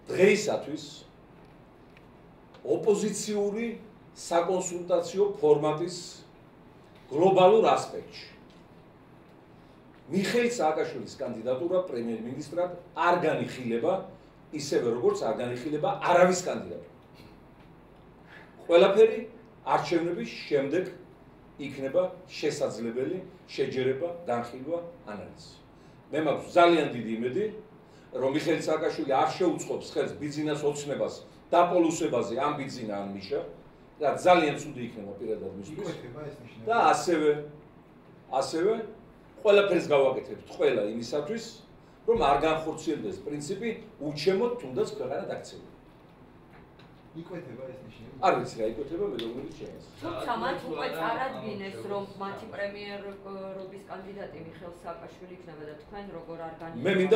დღეისათვის ოპოზიციური საკონსულტაციო ფორმატის გლობალურ ასპექტში მიხეილ სააკაშვილის კანდიდატურა პრემიერ-მინისტრად არ განიხილება ისევე როგორც არ განიხილება არავის კანდიდატურა. ყველაფერი არჩევნების შემდეგ იქნება შესაძლებელი შეჯერება, განხილვა, ანალიზი. მე მაქვს ძალიან დიდი იმედი, რომ მიხეილ სააკაშვილი არ შეუწყობს ხელს ბიძინას ოცნებას დაპოლუსებაზე ამ ბიძინა ან მიშა და ძალიან ცუდი იქნება პირადად მისთვის. და ასევე ყველაფერს გავაკეთებთ ყველა იმისათვის, რომ არ განხორციელდეს პრინციპი უჩემოდ თუნდაც ქვეყანა დაქცევა. იკვეთება ეს ნიშნები? არ ვიცი რა იკვეთება, მე რომელიც ჩემს. თუმცა მათ უკვე წარადგინეს, რომ მათი პრემიერობის კანდიდატი მიხეილ სააკაშვილი იქნება და თქვენ როგორ არ განიხილავთ? მე მინდა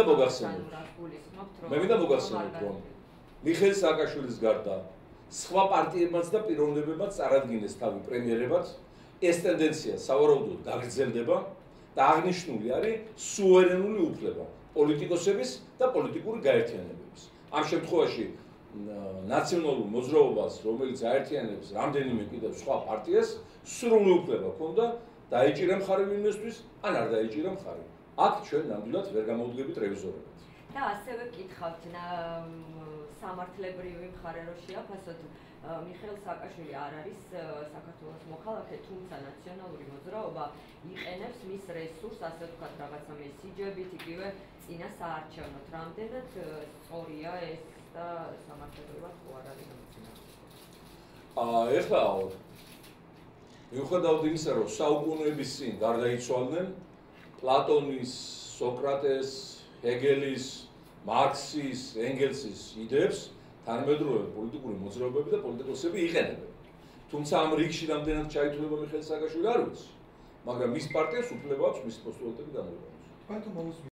მოგახსენოთ, რომ მიხეილ სააკაშვილის გარდა სხვა პარტიებმაც და პიროვნებებმაც წარადგინეს თავი პრემიერებად, ეს ტენდენცია სავარაუდოდ გაგრძელდება და აღნიშნული არის სუვერენული უფლება პოლიტიკოსების და პოლიტიკური გაერთიანებების. ამ შემთხვევაში ნაციონალურ მოძრაობას, რომელიც აერთიანებს რამდენიმე კიდევ სხვა პარტიას, სრული უფლება ჰქონდა დაეჭირა მხარი ვინმესთვის, ან არ დაეჭირა მხარი. აქ ჩვენ ნამდვილად ვერ გამოვდგებით რევიზორებად. და ასევე გითხავთ, სამართლებრივი მხარე რო შეაფასოთ, მიხეილ სააკაშვილი არ არის საქართველოს მოქალაქე, თუმცა ნაციონალური მოძრაობა იყენებს მის რესურსს, ასე ვთქვათ, რაღაცა მესიჯებით, იგივე წინა საარჩევნოდ. რამდენად სწორია ეს და სამართლებრივად ხო არ არის ამოცინებელია? ეხლა მიუხედავად იმისა, რომ საუკუნეების წინ გარდაიცვალნენ პლატონის, სოკრატეს, ჰეგელის, მარქსის, ენგელსის იდეებს თანამედროვე პოლიტიკური მოძრაობები და პოლიტიკოსები იყენებენ. თუმცა ამ რიგში რამდენად ჩაითვლება მიხეილ სააკაშვილი არ ვიცი, მაგრამ მის პარტიას უფლება აქვს მისი პოსტულატები გამოიყენოს.